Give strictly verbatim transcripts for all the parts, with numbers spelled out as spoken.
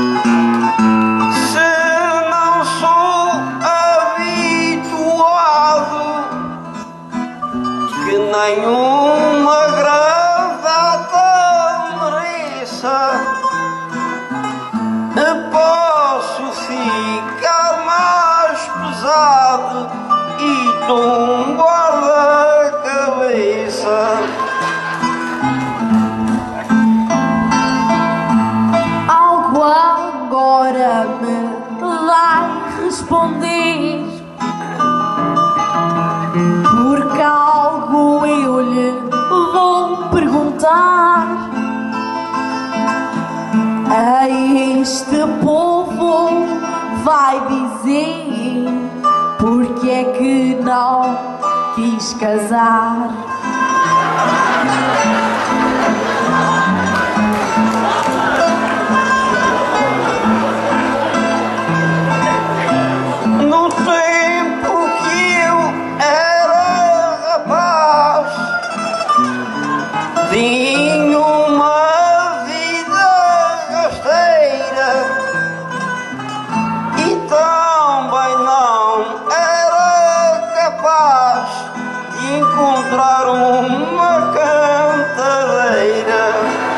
Se não sou habituado que nenhuma gravata mereça, posso ficar mais pesado e tombar da cabeça. Algo agora me vai responder, porque algo eu lhe vou perguntar. A este povo vai dizer porque é que não quis casar. No tempo que eu era rapaz, tinha uma vida rasteira e também não era capaz de encontrar uma cantadeira.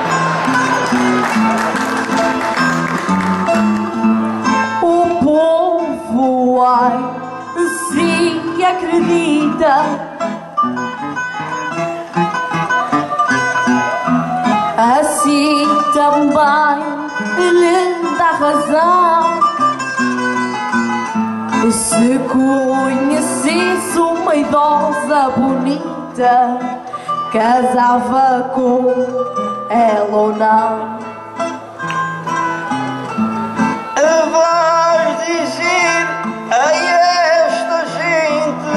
O povo ai se acredita, assim também lhe dá razão. Se conhecesse uma idosa bonita, casava com ela ou não? Vais dizer a esta gente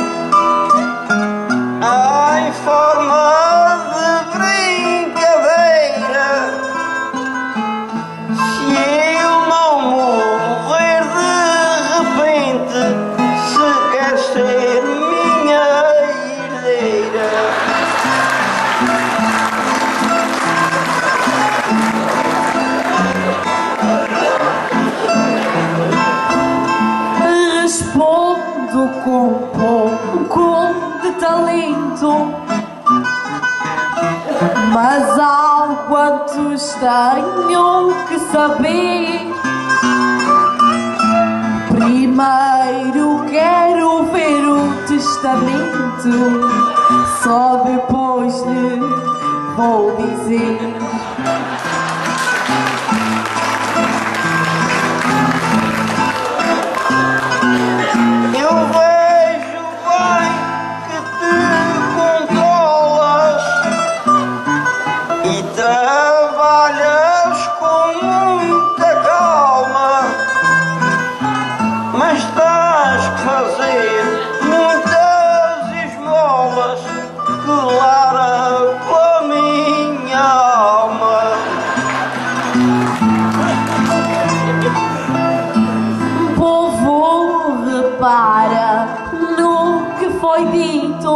em forma de brincadeira: se eu não morrer de repente, se quer ser minha herdeira. Respondo com pouco de talento, mas há quantos tenho que saber. Primeiro quero ver o testamento, só depois lhe vou dizer. Eu vejo bem que te controlas e trabalhas com muita calma, mas tens que fazer muitas esmolas, clara pela minha alma. Povo, repara no que foi dito.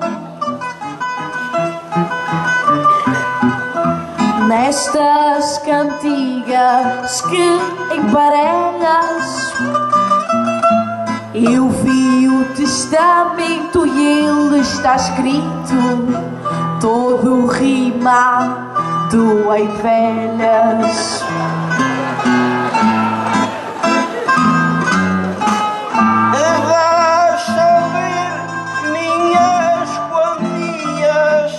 Nestas cantigas que emparelhas, eu vi o testamento e ele está escrito todo rimado em velhas. Vais saber minhas quantias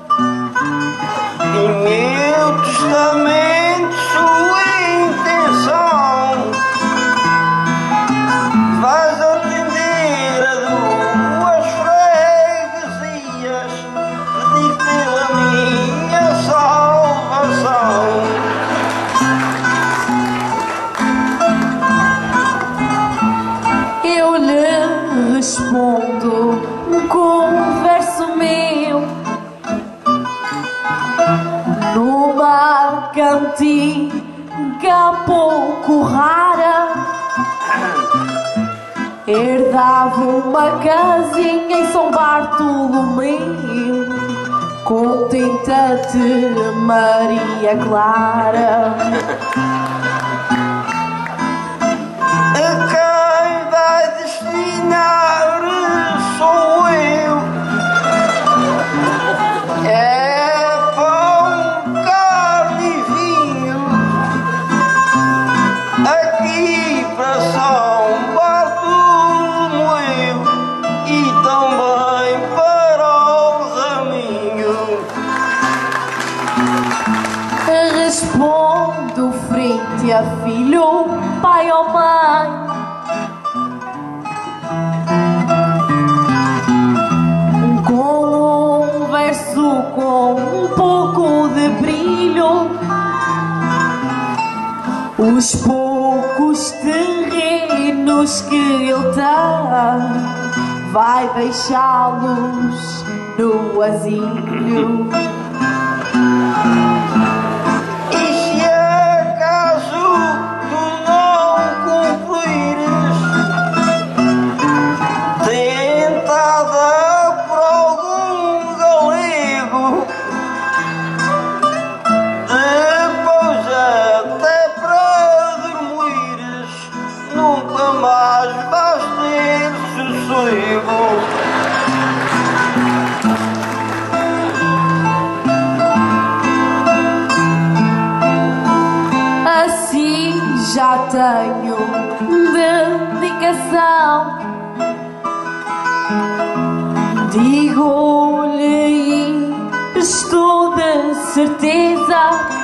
e meu testamento, sua intenção. Vais atender a duas freguesias, pedir pela minha salvação. Eu lhe respondo com um verso meu, numa cantiga pouco rara. Herdava uma casinha em São Bartolomeu, contenta-te, Maria Clara. frente a filho, pai ou mãe. Com um verso com um pouco de brilho, os poucos terrenos que ele tem vai deixá-los no asilo. Nunca mais vais ter sossego. Assim já tenho dedicação. Digo-lhe isto de certeza.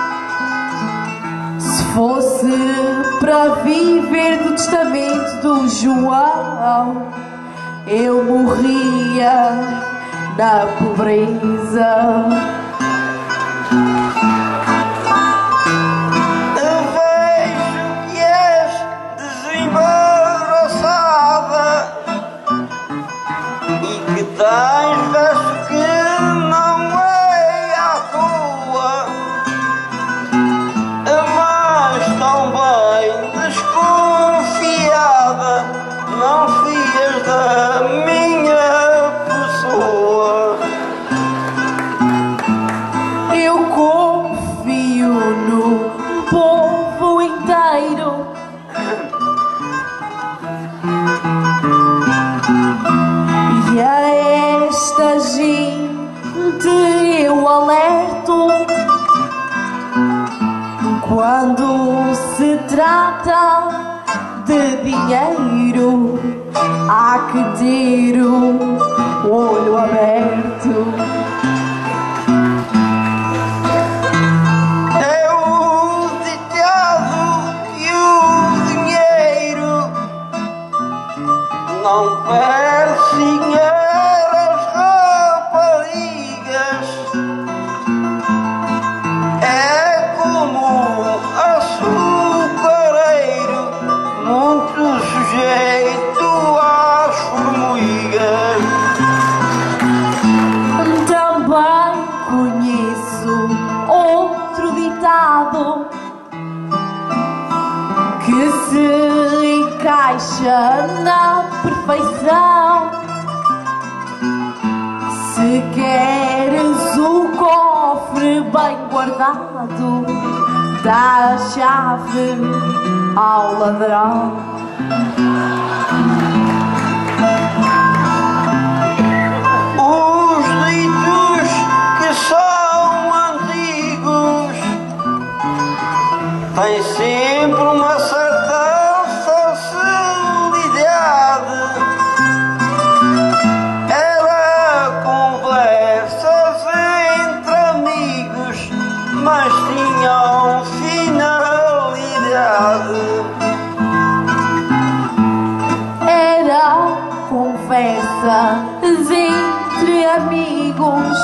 Se fosse para viver do testamento do João, eu morria na pobreza. Eu vejo que és desembaraçada e que tens verso que não é à toa. Também desconfiada, não fias da minha pessoa. Eu confio no povo inteiro. E a esta gente eu alerto. Quando se trata de dinheiro, há que ter o olho aberto. É o ditado e o dinheiro não perseguir as raparigas. É como açucareiro, muito sujeito às formigas. Também conheço outro ditado que se encaixa na perfeição. Se queres o cofre bem guardado, dá a chave ao ladrão. Os ditos que são antigos têm sempre uma certa facilidade. Era conversas entre amigos, mas tinham finalidade. Era conversas entre amigos,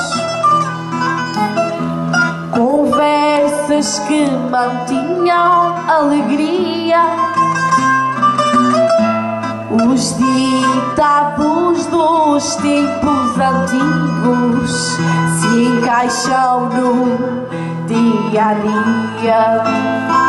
conversas que mantinham alegria. Os ditados dos tempos antigos se encaixam no dia a dia.